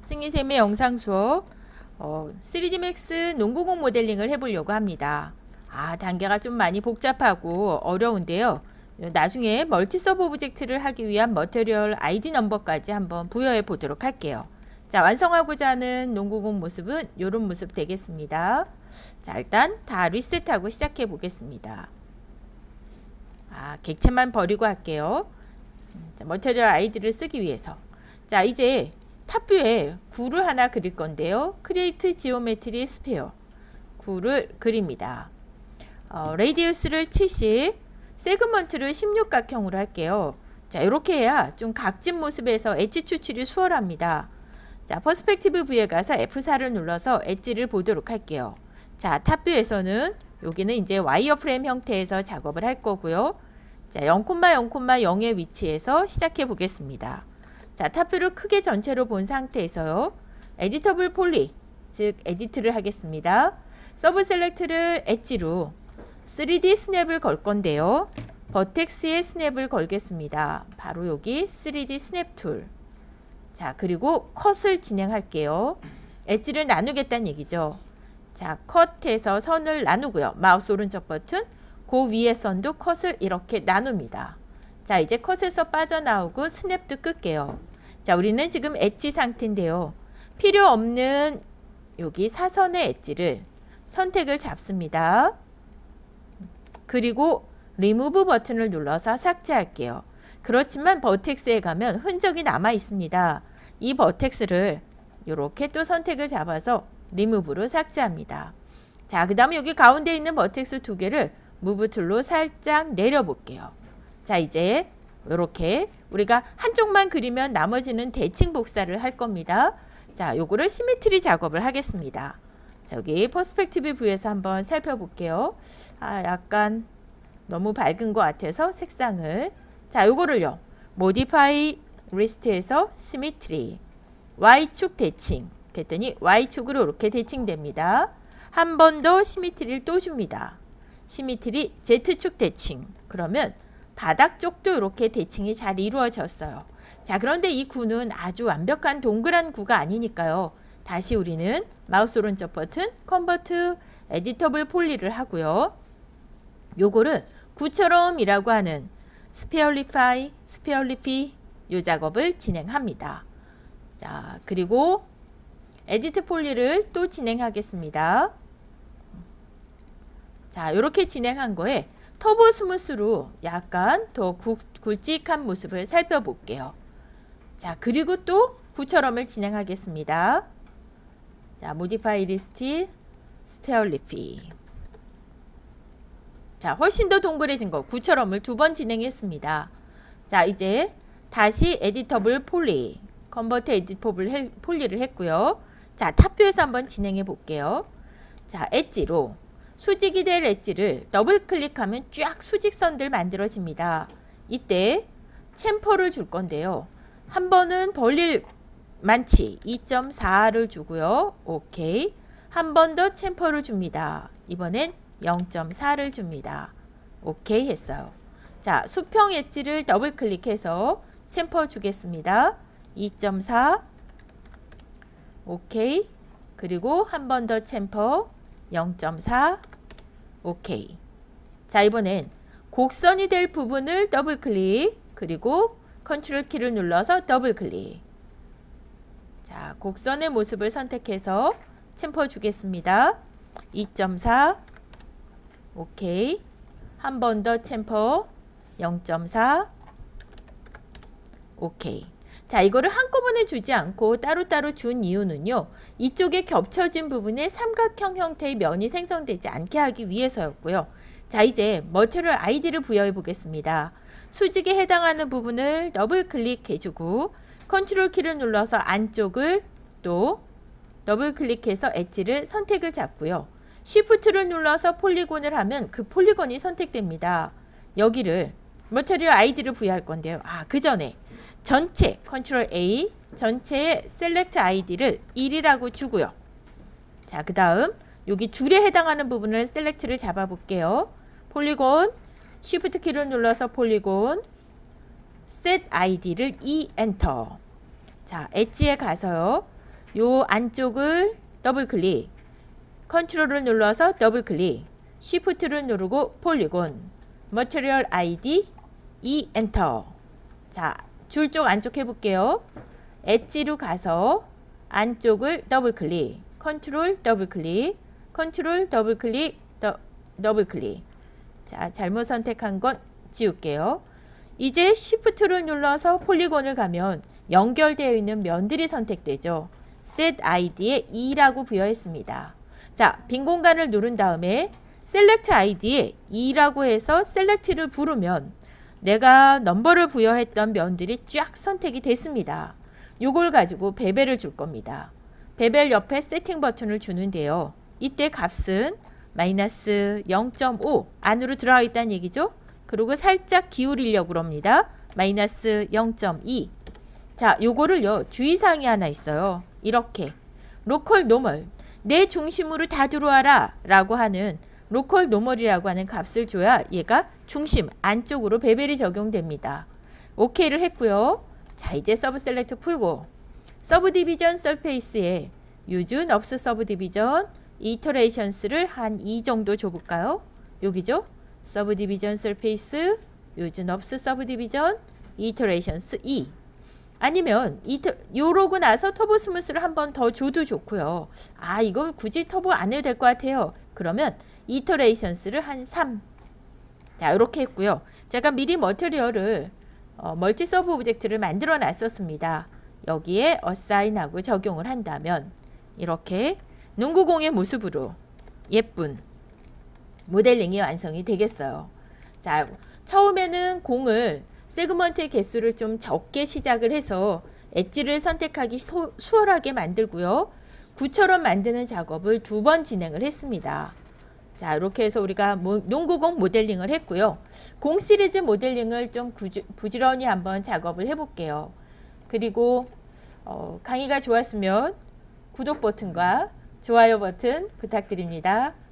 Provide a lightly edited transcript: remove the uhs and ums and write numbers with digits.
승희쌤의 영상 수업 3D Max 농구공 모델링을 해보려고 합니다. 단계가 좀 많이 복잡하고 어려운데요. 나중에 멀티 서브 오브젝트를 하기 위한 머티리얼 아이디 넘버까지 한번 부여해 보도록 할게요. 자, 완성하고자 하는 농구공 모습은 이런 모습 되겠습니다. 자, 일단 다 리셋하고 시작해 보겠습니다. 객체만 버리고 할게요. 자, 머티리얼 아이디를 쓰기 위해서. 자, 이제 탑뷰에 구를 하나 그릴 건데요. 크리에이트 지오메트리 스페어 구를 그립니다. 레디우스를 70, 세그먼트를 16각형으로 할게요. 자, 이렇게 해야 좀 각진 모습에서 엣지 추출이 수월합니다. 자, 퍼스펙티브 뷰에 가서 F4를 눌러서 엣지를 보도록 할게요. 자, 탑뷰에서는 여기는 이제 와이어프레임 형태에서 작업을 할 거고요. 자, 0,0,0의 위치에서 시작해 보겠습니다. 자, 탑뷰를 크게 전체로 본 상태에서요. 에디터블 폴리, 즉 에디트를 하겠습니다. 서브 셀렉트를 엣지로 3D 스냅을 걸 건데요. 버텍스에 스냅을 걸겠습니다. 바로 여기 3D 스냅 툴. 자, 그리고 컷을 진행할게요. 엣지를 나누겠다는 얘기죠. 자, 컷해서 선을 나누고요. 마우스 오른쪽 버튼, 그 위에 선도 컷을 이렇게 나눕니다. 자, 이제 컷에서 빠져나오고 스냅도 끌게요. 자, 우리는 지금 엣지 상태인데요. 필요 없는 여기 사선의 엣지를 선택을 잡습니다. 그리고 리무브 버튼을 눌러서 삭제할게요. 그렇지만 버텍스에 가면 흔적이 남아 있습니다. 이 버텍스를 이렇게 또 선택을 잡아서 리무브로 삭제합니다. 자, 그 다음에 여기 가운데 있는 버텍스 두 개를 무브 툴로 살짝 내려 볼게요. 자, 이제 이렇게 우리가 한쪽만 그리면 나머지는 대칭 복사를 할 겁니다. 자, 요거를 시메트리 작업을 하겠습니다. 자, 여기 퍼스펙티브 뷰에서 한번 살펴볼게요. 약간 너무 밝은 것 같아서 색상을. 자, 요거를요. 모디파이 리스트에서 시메트리 Y축 대칭 그랬더니 Y축으로 이렇게 대칭됩니다. 한 번 더 시메트리를 또 줍니다. 시메트리 Z축 대칭. 그러면 바닥 쪽도 이렇게 대칭이 잘 이루어졌어요. 자, 그런데 이 구는 아주 완벽한 동그란 구가 아니니까요. 다시 우리는 마우스 오른쪽 버튼 컨버트 에디터블 폴리를 하고요. 요거를 구처럼 이라고 하는 스페어리파이, 스페어리피 요 작업을 진행합니다. 자, 그리고 에디트 폴리를 또 진행하겠습니다. 자, 이렇게 진행한 거에 터보 스무스로 약간 더 굵직한 모습을 살펴볼게요. 자, 그리고 또 구처럼을 진행하겠습니다. 자, 모디파이 리스트 스페어리피. 자, 훨씬 더 동그래진 거 구처럼을 두 번 진행했습니다. 자, 이제 다시 에디터블 폴리, 컨버트 에디터블 폴리를 했고요. 자, 탑뷰에서 한번 진행해 볼게요. 자, 엣지로 수직이 될 엣지를 더블 클릭하면 쫙 수직선들 만들어집니다. 이때 챔퍼를 줄 건데요. 한 번은 벌릴 만치 2.4를 주고요. 오케이. 한 번 더 챔퍼를 줍니다. 이번엔 0.4를 줍니다. 오케이 했어요. 자, 수평 엣지를 더블 클릭해서 챔퍼 주겠습니다. 2.4 오케이. 그리고 한 번 더 챔퍼 0.4 오케이. 자, 이번엔 곡선이 될 부분을 더블 클릭 그리고 컨트롤 키를 눌러서 더블 클릭. 자, 곡선의 모습을 선택해서 챔퍼 주겠습니다. 2.4 오케이. 한 번 더 챔퍼 0.4 오케이. 자, 이거를 한꺼번에 주지 않고 따로따로 준 이유는요. 이쪽에 겹쳐진 부분에 삼각형 형태의 면이 생성되지 않게 하기 위해서였고요. 자, 이제 머티리얼 아이디를 부여해 보겠습니다. 수직에 해당하는 부분을 더블 클릭해주고 컨트롤 키를 눌러서 안쪽을 또 더블 클릭해서 엣지를 선택을 잡고요. 쉬프트를 눌러서 폴리곤을 하면 그 폴리곤이 선택됩니다. 여기를 머티리얼 아이디를 부여할 건데요. 그 전에 전체 컨트롤 A 전체의 셀렉트 아이디를 1이라고 주고요. 자, 그 다음 여기 줄에 해당하는 부분을 셀렉트를 잡아 볼게요. 폴리곤 쉬프트 키를 눌러서 폴리곤 셋 아이디를 2 엔터. 자, 엣지에 가서요. 요 안쪽을 더블 클릭, 컨트롤을 눌러서 더블 클릭, 쉬프트를 누르고 폴리곤, 머티리얼 아이디, 엔터. 자, 줄 쪽 안쪽 해볼게요. 엣지로 가서 안쪽을 더블 클릭, 컨트롤 더블 클릭, 컨트롤 더블 클릭, 더블 클릭. 자, 잘못 선택한 건 지울게요. 이제 쉬프트를 눌러서 폴리곤을 가면 연결되어 있는 면들이 선택되죠. set id에 2라고 부여했습니다. 자, 빈 공간을 누른 다음에 select id에 2라고 해서 select를 부르면 내가 넘버를 부여했던 면들이 쫙 선택이 됐습니다. 요걸 가지고 베벨을 줄 겁니다. 베벨 옆에 세팅 버튼을 주는데요. 이때 값은 마이너스 0.5 안으로 들어가 있다는 얘기죠. 그리고 살짝 기울이려고 그럽니다. 마이너스 0.2. 자, 요거를요, 주의사항이 하나 있어요. 이렇게 로컬 노멀, 내 중심으로 다 들어와라 라고 하는 로컬 노멀이라고 하는 값을 줘야 얘가 중심 안쪽으로 베벨이 적용됩니다. OK를 했고요. 자, 이제 서브 셀렉트 풀고 서브 디비전 서페이스에 use nubs 서브 디비전 이터레이션스를 한 2 정도 줘볼까요? 여기죠? 서브 디비전 서페이스 use nubs 서브 디비전 이터레이션스 2. 아니면 요러고 나서 터보 스무스를 한 번 더 줘도 좋고요. 아, 이거 굳이 터보 안 해도 될 것 같아요. 그러면 이터레이션스를 한 3. 자, 이렇게 했고요. 제가 미리 머티리얼을 멀티 서브 오브젝트를 만들어 놨었습니다. 여기에 어사인하고 적용을 한다면 이렇게 농구공의 모습으로 예쁜 모델링이 완성이 되겠어요. 자, 처음에는 공을 세그먼트의 개수를 좀 적게 시작을 해서 엣지를 선택하기 수월하게 만들고요. 구처럼 만드는 작업을 2번 진행을 했습니다. 자, 이렇게 해서 우리가 농구공 모델링을 했고요. 공 시리즈 모델링을 좀 부지런히 한번 작업을 해볼게요. 그리고 강의가 좋았으면 구독 버튼과 좋아요 버튼 부탁드립니다.